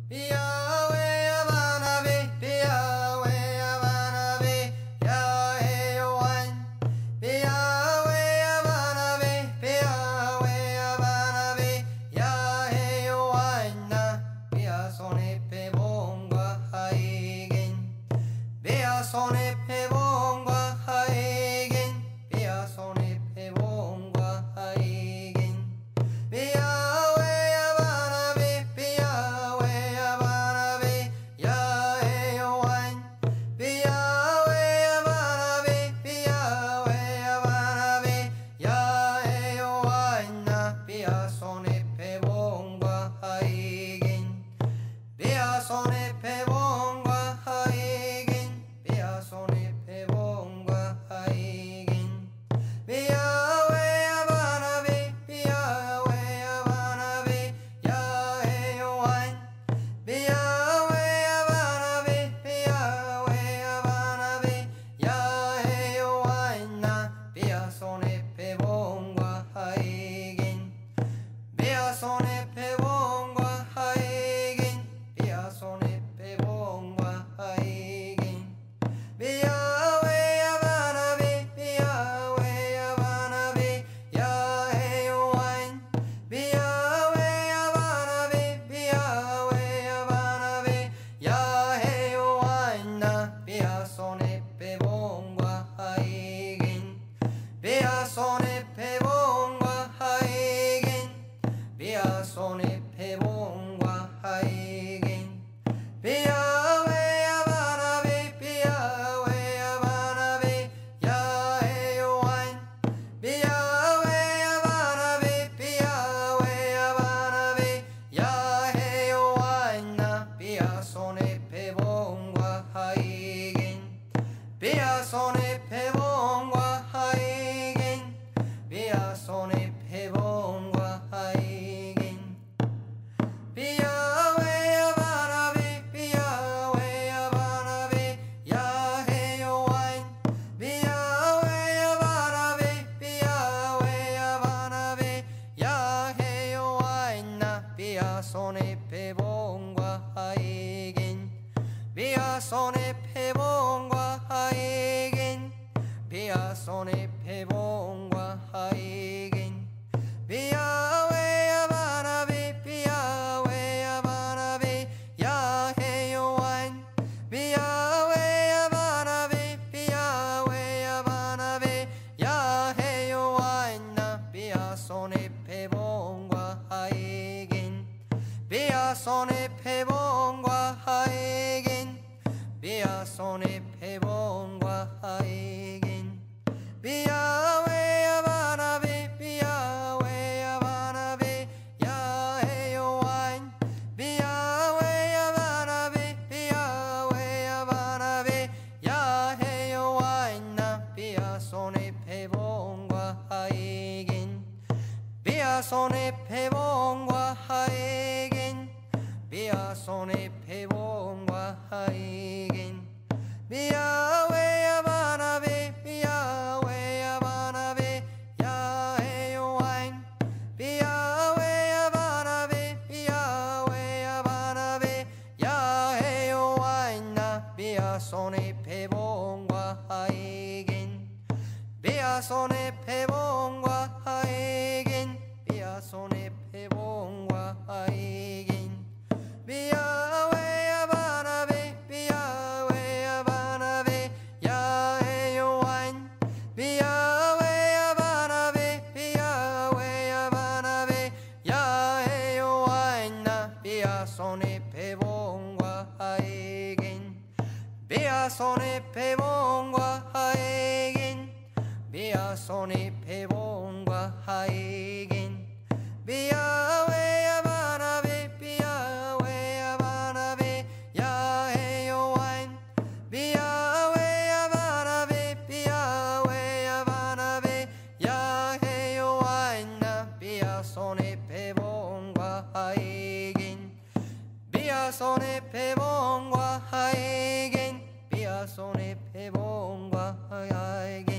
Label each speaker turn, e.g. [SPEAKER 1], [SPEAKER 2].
[SPEAKER 1] 손의 패봉과 하이긴 비야 손의 패봉과 하이긴 비야 왜야 바나비 비야 왜야 바나비 야해요 와인 비야 왜야 바나비 비야 왜야 바나비 야해요 와인 나 비야 손의 패봉과 하이긴 비야 손의 패봉과 하이긴 손의 패봉과 하이긴 비야 왜야 바나비 비야 왜야 바나비 야해요 와인 비야 왜야 바나비 비야 왜야 바나비 야해요 와인 나 비야 손의 패봉과 하이긴 비야 손의 패봉과 하이긴 비야 손의 패봉과 하이긴 비야 왜야 바나비 비야 왜야 바나비 야해요 와인 비야 왜야 바나비 비야 왜야 바나비 야해요 와인 나 비야 손의 패봉과 하이긴 비야 손의 패봉과 하이긴 비야 손의 패봉과 하이긴 비야 왜야 바나비 비야 왜야 바나비 야해요 와인 비야 왜야 바나비 비야 왜야 바나비 야해요 와인 나 비야 손의 패봉과 하이긴 비야 손의 패봉과 하이긴 비야 손의 패봉과 하이긴 비야 왜야 바나비 비야 왜야 바나비 야해요 와인 비야 왜야 바나비 비야 왜야 바나비 야해요 와인 나 비야 손의 패봉과 하이긴 비야 손의 패봉과 하이긴 비야 손의 패봉과 하이긴 비야 왜야 바나비 비야 왜야 바나비 야해요 와인 비야 왜야 바나비 비야 왜야 바나비 야해요 와인 나 비야 손의 패봉과 하이긴 비야 손의 패봉과 하이긴 비야 손의 패봉과 하이긴 비야 왜야 바나비 비야 왜야 바나비 야해요 와인 비야 왜야 바나비 비야 왜야 바나비 야해요 와인 나 비야 손의 패봉과 하이긴 비야 손의 패봉과 하이긴 비야 손의 패봉과 하이긴 비야 왜야 바나비 비야 왜야 바나비 야해요 와인 비야 왜야 바나비 비야 왜야 바나비 야해요 와인 나 비야 손의 패봉과 하이긴 비야 손의 패봉과 하이긴 비야 손의 패봉과 하이긴 비야 왜야 바나비 비야 왜야 바나비 야해요 와인 비야 왜야 바나비 비야 왜야 바나비 야해요 와인 나 비야 손의 패봉과 하이긴 비야 손의 패봉과 하이긴 비야 손의 패봉과 하이긴 비야 왜야 바나비 비야 왜야 바나비 야해요 와인 비야 왜야 바나비 비야 왜야 바나비 야해요 와인 나 비야 손의 패봉과 하이긴 비야 손의 패봉과 하이긴 비야 손의 패봉과 하이긴